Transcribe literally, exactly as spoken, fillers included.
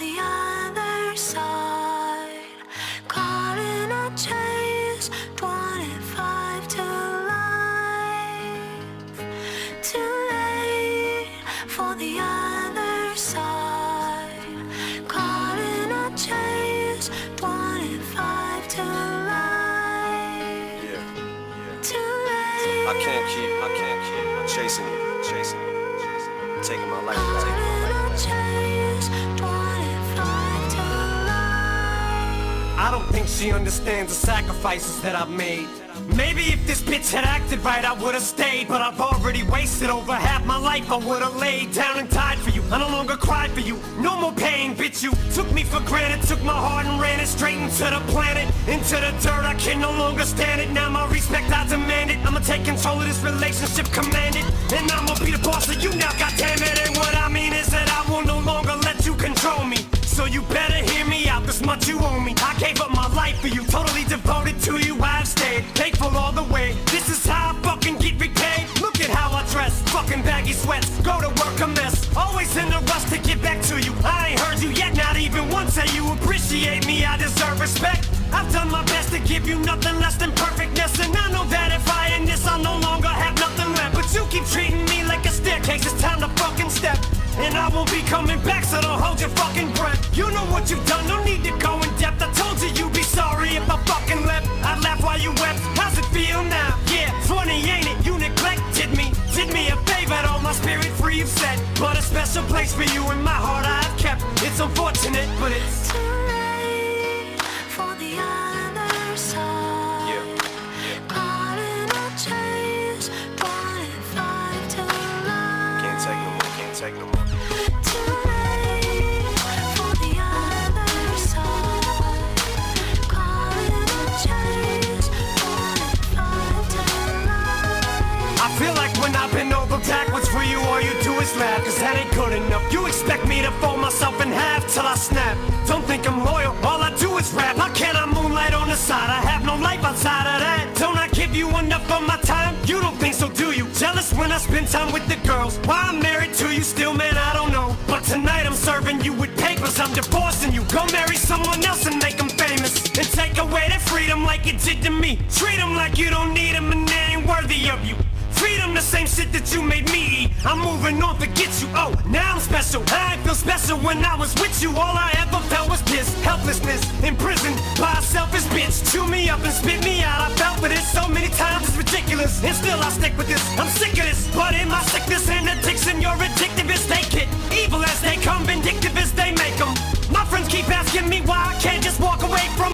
the other side. Caught in a chase, twenty-five to life. Too late for the other side. Caught in a chase, twenty-five to life. Yeah, yeah. Too late. I can't keep, I can't keep chasing you, chasing you, chasing you. Taking my life, taking my life. I don't think she understands the sacrifices that I've made. Maybe if this bitch had acted right, I would've stayed. But I've already wasted over half my life. I would've laid down and died for you. I no longer cried for you. No more pain, bitch. You took me for granted, took my heart and ran it straight into the planet, into the dirt. I can no longer stand it. Now my respect, I demand it. I'ma take control of this relationship, command it. And I'ma be the boss of you now, goddammit. And what I mean is that I will no longer let you control me. So you better hear me out, this much you owe me. I gave up my life for you, totally devoted to you. I've stayed faithful all the way. This is how I fucking get repaid. Look at how I dress, fucking baggy sweats. Go to work a mess, always in a rush to get back to you. I ain't heard you yet, not even once say you appreciate me. I deserve respect. I've done my best to give you nothing less than perfectness. And I know that if I end this, I'll no longer have nothing left. But you keep treating me like a staircase, it's time to fucking step. And I won't be coming back, so don't hold your fucking breath. You know what you've done, no need to go in depth. I told you you'd be sorry if I fucking left. I laughed while you wept, how's it feel now? Yeah, funny ain't it, you neglected me. Did me a favor, all my spirit free you've set. But a special place for you in my heart I've kept. It's unfortunate, but it's too late for the other side. Yeah, yeah. Caught in a chase, twenty-five to life. Can't take no more, can't take no more. I feel like when I bend over backwards for you, all you do is laugh. Cause that ain't good enough. You expect me to fold myself in half till I snap. Don't think I'm loyal, all I do is rap. How can I moonlight on the side? I have no life outside of that. Don't I give you enough of my time? You don't think so, do you? Jealous when I spend time with the girls. Why I'm married to you still, man, I don't know. But tonight I'm serving you with papers, I'm divorcing you. Go marry someone else and make them famous. And take away their freedom like it did to me. Treat them like you don't need them and they ain't worthy of you. Freedom, the same shit that you made me eat. I'm moving on, forget you. Oh, now I'm special. I ain't feel special when I was with you. All I ever felt was this helplessness, imprisoned by a selfish bitch. Chew me up and spit me out. I felt for this so many times, it's ridiculous. And still I stick with this, I'm sick of this. But in my sickness and addiction, you're addictive as they get. Evil as they come, vindictive as they make them. My friends keep asking me why I can't just walk